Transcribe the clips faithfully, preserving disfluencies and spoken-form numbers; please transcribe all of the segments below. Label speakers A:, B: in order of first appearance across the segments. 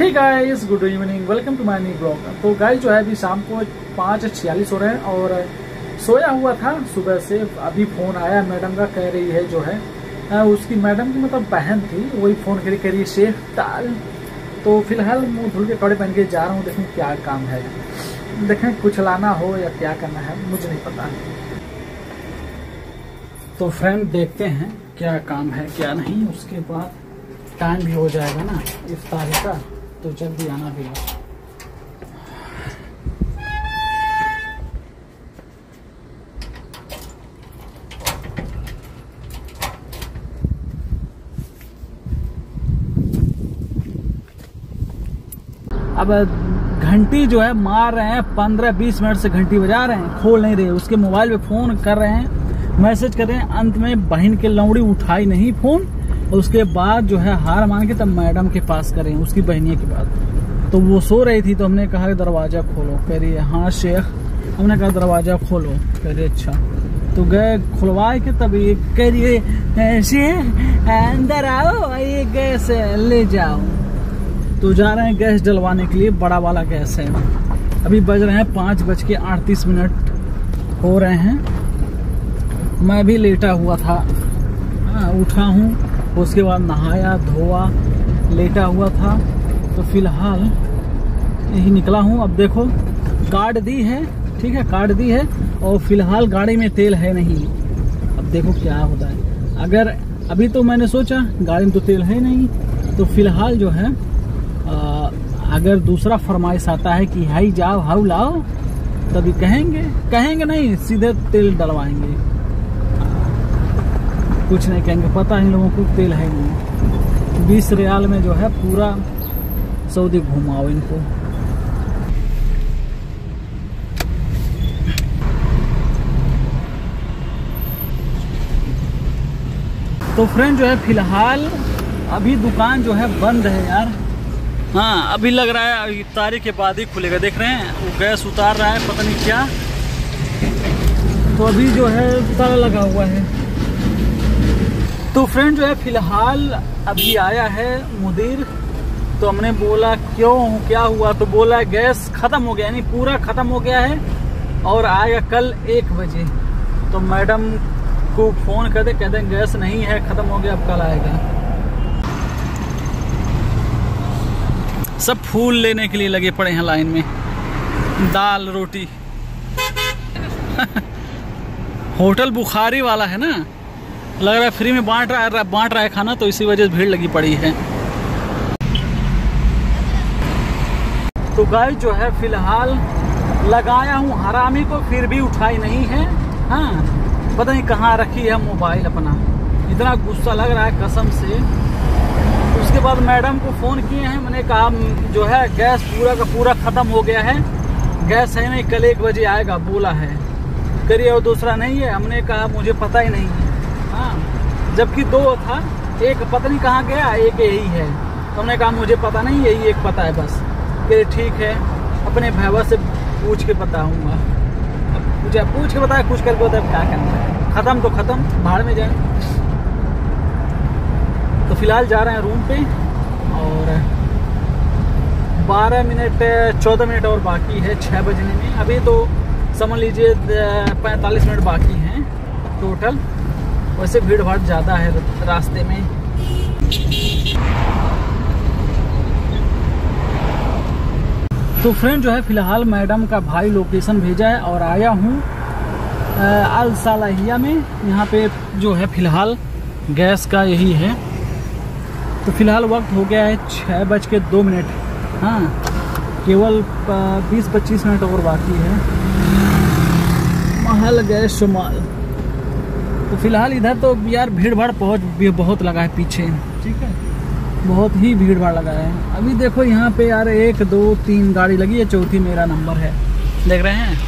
A: Hey guys, good evening, welcome to my new blog. तो guys जो है अभी शाम को पाँच छियालीस हो रहे हैं और सोया हुआ था सुबह से। अभी फ़ोन आया मैडम का, कह रही है जो है उसकी मैडम की मतलब बहन थी, वही फ़ोन करी कह रही है शेख ताल। तो फिलहाल मुँह धुल के कपड़े पहन के जा रहा हूँ, देखें क्या काम है, देखें कुछ लाना हो या क्या करना है मुझे नहीं पता। तो फ्रेंड देखते हैं क्या काम है क्या नहीं, उसके बाद टाइम भी हो जाएगा ना इफ्तारी का, तो जल्दी आना भी है। अब घंटी जो है मार रहे हैं, पंद्रह बीस मिनट से घंटी बजा रहे हैं, खोल नहीं रहे। उसके मोबाइल पे फोन कर रहे हैं, मैसेज कर रहे हैं, अंत में बहन के लौड़ी उठाई नहीं फोन। उसके बाद जो है हार मान के तब मैडम के पास करें, उसकी बहनिया के बाद। तो वो सो रही थी तो हमने कहा कि दरवाजा खोलो, कह रही है हाँ शेख। हमने कहा दरवाजा खोलो, कह रही अच्छा। तो गए खुलवा के तब ये कह रही है शेख अंदर आओ, ये गैस ले जाओ। तो जा रहे हैं गैस डलवाने के लिए, बड़ा वाला गैस है। अभी बज रहे हैं पाँच बज के अड़तीस मिनट हो रहे हैं। मैं भी लेटा हुआ था, आ, उठा हूँ, उसके बाद नहाया धोआ, लेटा हुआ था। तो फिलहाल यही निकला हूँ। अब देखो कार्ड दी है, ठीक है कार्ड दी है, और फिलहाल गाड़ी में तेल है नहीं। अब देखो क्या होता है। अगर अभी तो मैंने सोचा गाड़ी में तो तेल है नहीं, तो फिलहाल जो है आ, अगर दूसरा फरमाइश आता है कि हाई जाओ हाउ लाओ, तभी कहेंगे कहेंगे नहीं, सीधे तेल डलवाएंगे, कुछ नहीं कहेंगे। पता है इन लोगों को तेल है नहीं। बीस रियाल में जो है पूरा सऊदी घुमाओ इनको। तो फ्रेंड जो है फिलहाल अभी दुकान जो है बंद है यार। हाँ अभी लग रहा है इफ्तारी के बाद ही खुलेगा। देख रहे हैं वो गैस उतार रहा है, पता नहीं क्या। तो अभी जो है ताला लगा हुआ है। तो फ्रेंड जो है फिलहाल अभी आया है मुदीर। तो हमने बोला क्यों क्या हुआ, तो बोला गैस खत्म हो गया, यानी पूरा खत्म हो गया है और आएगा कल एक बजे। तो मैडम को फोन कर दे, कहते हैं गैस नहीं है, खत्म हो गया, अब कल आएगा। सब फूल लेने के लिए लगे पड़े हैं लाइन में, दाल रोटी। होटल बुखारी वाला है ना, लग रहा है फ्री में बांट रहा है बांट रहा है खाना, तो इसी वजह से भीड़ लगी पड़ी है। तो गाइस जो है फिलहाल लगाया हूँ हरामी को, फिर भी उठाई नहीं है। हाँ पता नहीं कहाँ रखी है मोबाइल अपना, इतना गुस्सा लग रहा है कसम से। उसके बाद मैडम को फ़ोन किए हैं, मैंने कहा जो है गैस पूरा का पूरा ख़त्म हो गया है, गैस है नहीं, कल एक बजे आएगा बोला है। करिए और दूसरा नहीं है। हमने कहा मुझे पता ही नहीं है। हाँ जबकि दो था, एक पता नहीं कहाँ गया, एक यही है। तो हमने कहा मुझे पता नहीं, यही एक पता है बस। कि ठीक है अपने भैया से पूछ के बताऊँगा। अब मुझे पूछ के बताया, कुछ करके बताया, क्या करना है, ख़त्म तो ख़त्म, भाड़ में जाए। तो फिलहाल जा रहे हैं रूम पे और बारह मिनट चौदह मिनट और बाकी है छः बजने में। अभी तो समझ लीजिए पैंतालीस मिनट बाकी हैं टोटल। वैसे भीड़ भाड़ ज़्यादा है रास्ते में। तो फ्रेंड जो है फिलहाल मैडम का भाई लोकेशन भेजा है और आया हूँ अल सालाहिया में। यहाँ पे जो है फिलहाल गैस का यही है। तो फिलहाल वक्त हो गया है छः बज के दो मिनट। हाँ केवल बीस पच्चीस मिनट और बाकी है। महल गैस शुमाल। तो फिलहाल इधर तो यार भीड़ भाड़ पहुँच भी बहुत लगा है पीछे, ठीक है, बहुत ही भीड़ भाड़ लगा है। अभी देखो यहाँ पे यार एक दो तीन गाड़ी लगी है, चौथी मेरा नंबर है, देख रहे हैं।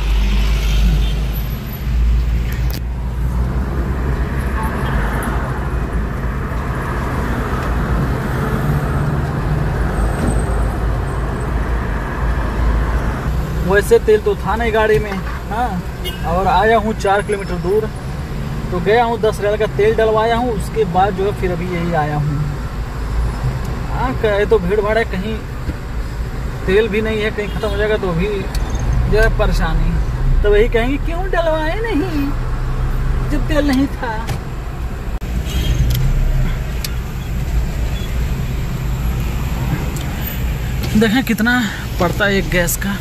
A: वैसे तेल तो था नहीं गाड़ी में। हाँ और आया हूँ चार किलोमीटर दूर, तो गया हूँ दस रियाल का तेल डलवाया हूँ। उसके बाद जो है फिर अभी यही आया हूँ। हाँ कहे तो भीड़ भाड़ है, कहीं तेल भी नहीं है, कहीं ख़त्म हो जाएगा तो भी जो है परेशानी। तो वही कहेंगे क्यों डलवाए नहीं जब तेल नहीं था। देखें कितना पड़ता है एक गैस का।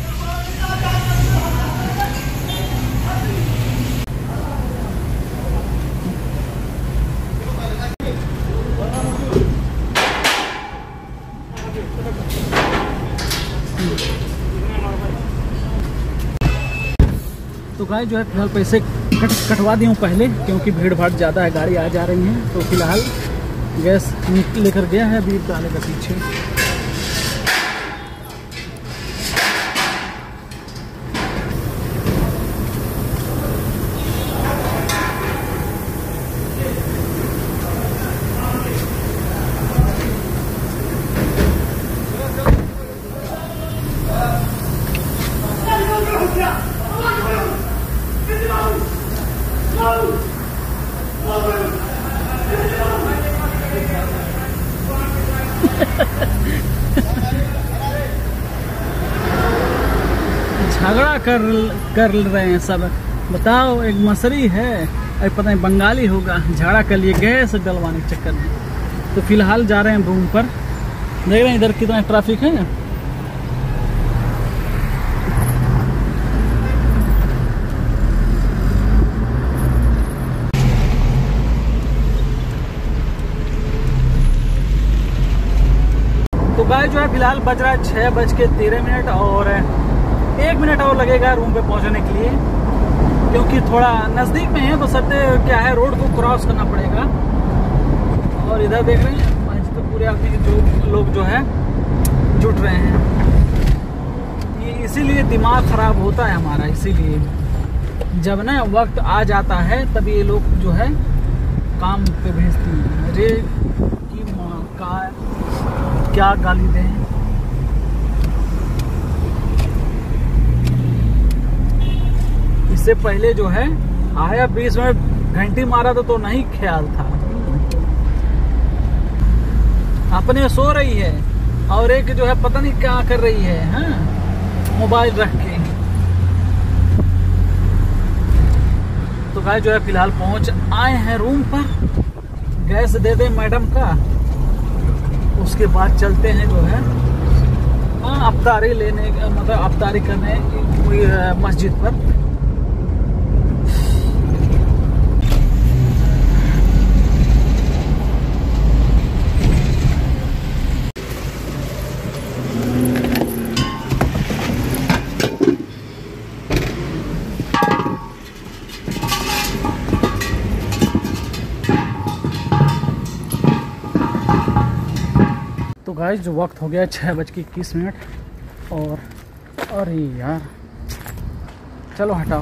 A: तो गाय जो है फिलहाल पैसे कट कटवा दी हूँ पहले, क्योंकि भीड़ भाड़ ज़्यादा है, गाड़ी आ जा रही है। तो फिलहाल गैस लेकर गया है अभी डाले का पीछे। झगड़ा कर कर रहे हैं सब। बताओ, एक मसरी है, अरे पता नहीं बंगाली होगा, झगड़ा कर लिए गैस डलवाने के चक्कर में। तो फिलहाल जा रहे हैं रूम पर। देख रहे हैं इधर कितना ट्रैफिक है। तो गाय जो है फिलहाल बज रहा है छः बज के तेरह मिनट और एक मिनट और लगेगा रूम पे पहुंचने के लिए, क्योंकि थोड़ा नज़दीक में है। तो सत्य क्या है, रोड को क्रॉस करना पड़ेगा। और इधर देख रहे हैं तो पूरे आदमी जो लोग जो है जुट रहे हैं। ये इसीलिए दिमाग ख़राब होता है हमारा। इसीलिए जब ना वक्त आ जाता है तब ये लोग जो है काम पे भेजती हैं। अरे की माँ का क्या गाली दें। इससे पहले जो है आया बीस मिनट घंटी मारा तो, तो नहीं ख्याल था। अपने सो रही है और एक जो है पता नहीं क्या कर रही है, हाँ, मोबाइल रख के। तो गाय जो है फिलहाल पहुंच आए हैं रूम पर। गैस दे दे मैडम का, उसके बाद चलते हैं जो है हाँ अफ्तारी लेने, मतलब अफ्तारी करने मस्जिद पर। तो गाइस जो वक्त हो गया छः बज के इक्कीस मिनट और अरे यार चलो हटाओ।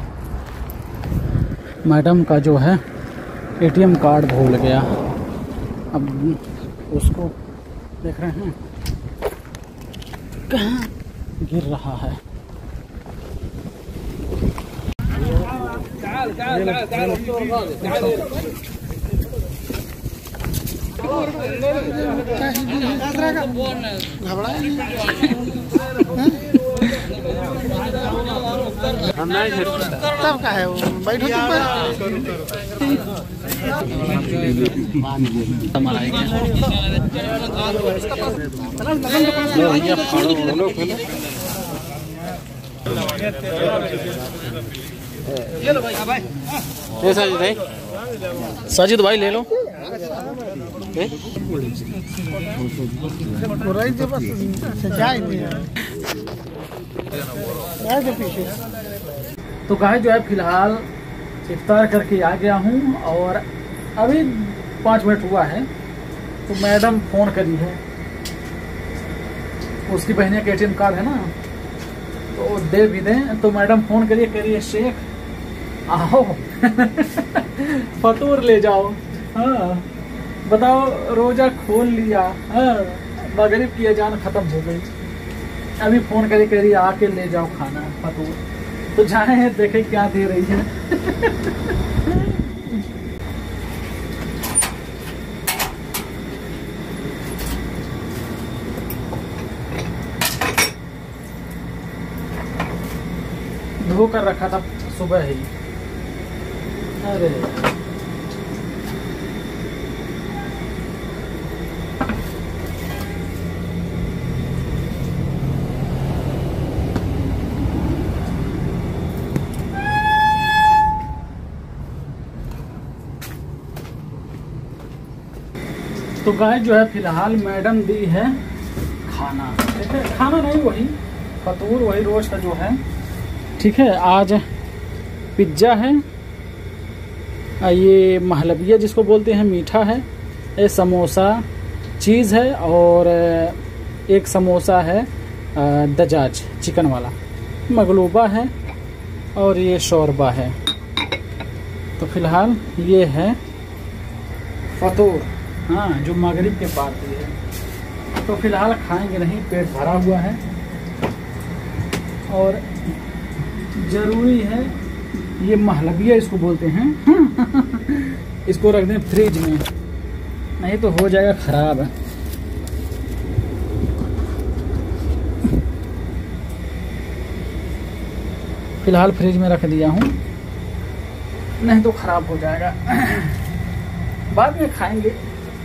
A: मैडम का जो है एटीएम कार्ड भूल गया। अब उसको देख रहे हैं कहाँ गिर रहा है।
B: तब का है वो बैठो
A: साजिद भाई ले लो। तो गाय जो है फिलहाल इफ्तार करके आ गया हूँ और अभी पाँच मिनट हुआ है। तो मैडम फोन करी है, उसकी बहने का एटीएम कार्ड है ना, तो दे भी दें। तो मैडम फोन करिए, करिए शेख आओ फतूर ले जाओ। हाँ बताओ, रोजा खोल लिया, हाँ मगरिब की अजान खत्म हो गई, अभी फोन करिए करिए आके ले जाओ खाना फतूर। तो जाए देखे क्या दे रही है। धो कर रखा था सुबह ही। अरे तो गाय जो है फिलहाल मैडम दी है खाना। ठीक है, खाना नहीं, वही फतूर, वही रोज का जो है। ठीक है, आज पिज्ज़ा है, ये महलबिया जिसको बोलते हैं मीठा है, ये समोसा चीज़ है, और एक समोसा है दजाज चिकन वाला, मगलूबा है, और ये शोरबा है। तो फिलहाल ये है फतूर, हाँ, जो मगरिब के पार्टी है। तो फिलहाल खाएंगे नहीं, पेट भरा हुआ है। और ज़रूरी है ये महलबिया इसको बोलते हैं इसको रख दें फ्रिज में, नहीं तो हो जाएगा ख़राब। फिलहाल फ्रिज में रख दिया हूँ, नहीं तो ख़राब हो जाएगा बाद में खाएंगे।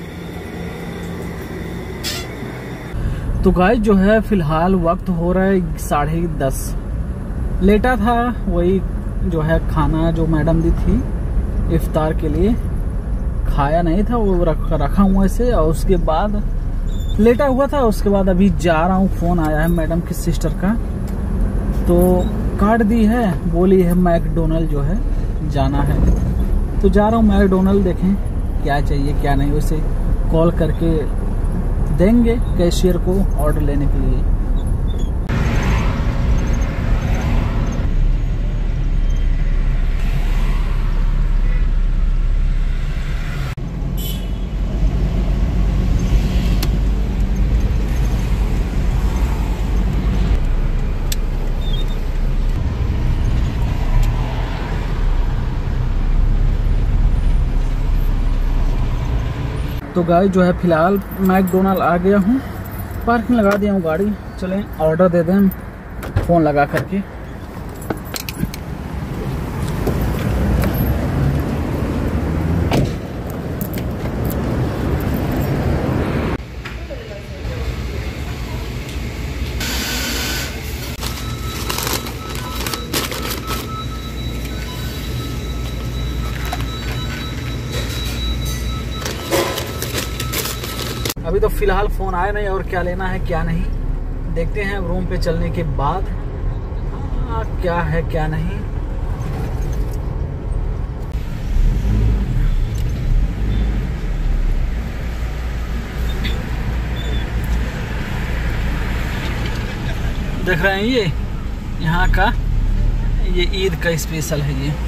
A: तो गाइस जो है फिलहाल वक्त हो रहा है साढ़े दस। लेटा था, वही जो है खाना जो मैडम दी थी इफ्तार के लिए, खाया नहीं था, वो रख, रखा हुआ ऐसे। और उसके बाद लेटा हुआ था, उसके बाद अभी जा रहा हूँ, फ़ोन आया है मैडम की सिस्टर का, तो कार्ड दी है, बोली है मैकडोनल्ड जो है जाना है। तो जा रहा हूँ मैकडोनल्ड, देखें क्या चाहिए क्या नहीं, वैसे कॉल करके देंगे कैशियर को ऑर्डर लेने के लिए। तो गाइस जो है फिलहाल मैकडोनल्ड आ गया हूँ, पार्किंग लगा दिया हूँ गाड़ी। चलें ऑर्डर दे दें फ़ोन लगा करके। अभी तो फिलहाल फ़ोन आया नहीं, और क्या लेना है क्या नहीं देखते हैं रूम पे चलने के बाद। आ, क्या है क्या नहीं। देख रहे हैं ये यहाँ का, ये ईद का स्पेशल है ये।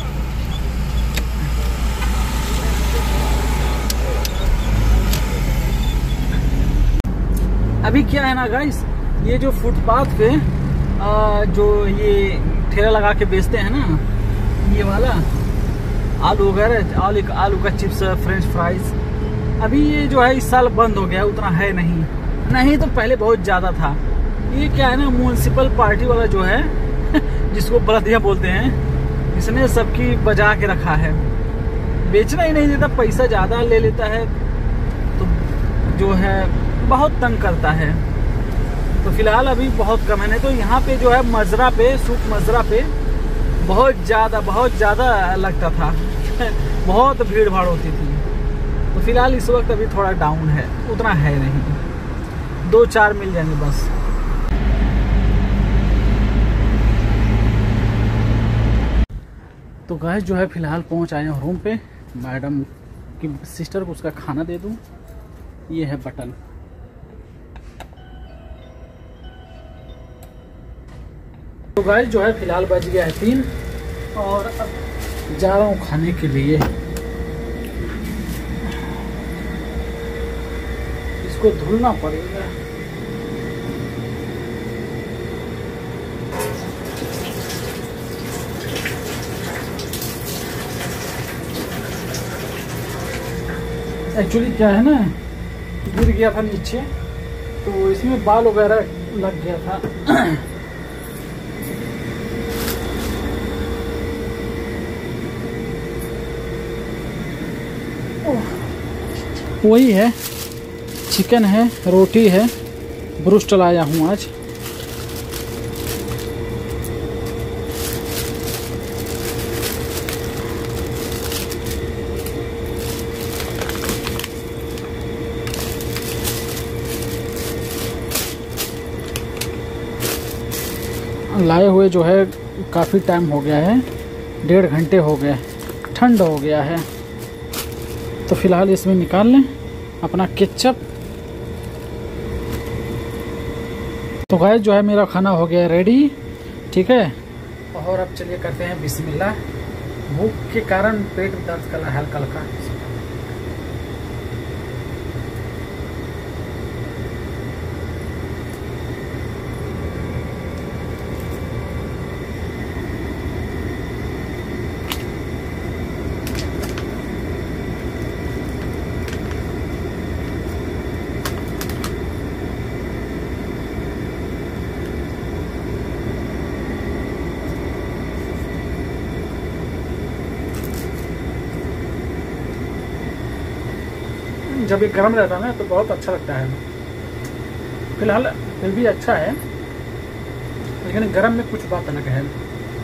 A: अभी क्या है ना गाइस, ये जो फुटपाथ पे आ, जो ये ठेला लगा के बेचते हैं ना, ये वाला आलू वगैरह, आलू आलू का चिप्स, फ्रेंच फ्राइज, अभी ये जो है इस साल बंद हो गया, उतना है नहीं। नहीं तो पहले बहुत ज़्यादा था। ये क्या है ना, म्यूनसिपल पार्टी वाला जो है जिसको बलदिया बोलते हैं, इसने सबकी बजा के रखा है, बेचना ही नहीं देता, पैसा ज़्यादा ले लेता है, तो जो है बहुत तंग करता है। तो फिलहाल अभी बहुत कम है, नहीं तो यहाँ पे जो है मजरा पे, सूख मजरा पे बहुत ज़्यादा बहुत ज़्यादा लगता था बहुत भीड़ भाड़ होती थी। तो फिलहाल इस वक्त अभी थोड़ा डाउन है, उतना है नहीं, दो चार मिल जाएंगे बस। तो गाइस जो है फिलहाल पहुँच आए हैं रूम पे, मैडम की सिस्टर को उसका खाना दे दूँ। ये है बटन। तो गाइस जो है फिलहाल बज गया है तीन, और अब जा रहा हूँ खाने के लिए। इसको धुलना पड़ेगा। एक्चुअली क्या है ना, गिर गया था नीचे, तो इसमें बाल वगैरह लग गया था वही है, चिकन है, रोटी है, ब्रूस्ट लाया हूँ आज। लाए हुए जो है काफ़ी टाइम हो गया है, डेढ़ घंटे हो गए, ठंड हो गया है। तो फिलहाल इसमें निकाल लें अपना केचप। तो गाइस जो है मेरा खाना हो गया रेडी, ठीक है। और अब चलिए करते हैं बिस्मिल्लाह। भूख के कारण पेट दर्द कर रहा है हल्का हल्का। जब ये गर्म रहता है ना तो बहुत अच्छा लगता है। फिलहाल फिर भी अच्छा है, लेकिन गर्म में कुछ बात अलग है।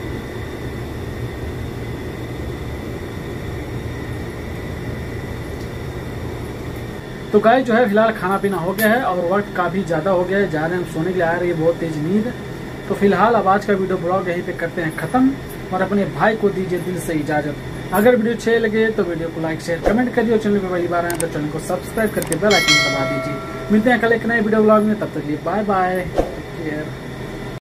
A: तो गाइस जो है फिलहाल खाना पीना हो गया है और वक्त काफ़ी ज़्यादा हो गया है, जा रहे हैं हम सोने के लिए, आ रही है बहुत तेज नींद। तो फिलहाल अब आज का वीडियो ब्लॉग यहीं पे करते हैं ख़त्म और अपने भाई को दीजिए दिल से इजाज़त। अगर वीडियो अच्छे लगे तो वीडियो को लाइक शेयर कमेंट करिए और चैनल पर पहली बार आए तो चैनल को सब्सक्राइब करके बेल आइकन दबा दीजिए। मिलते हैं कल एक नए वीडियो ब्लॉग में, तब तक के लिए बाय बाय, टेक केयर।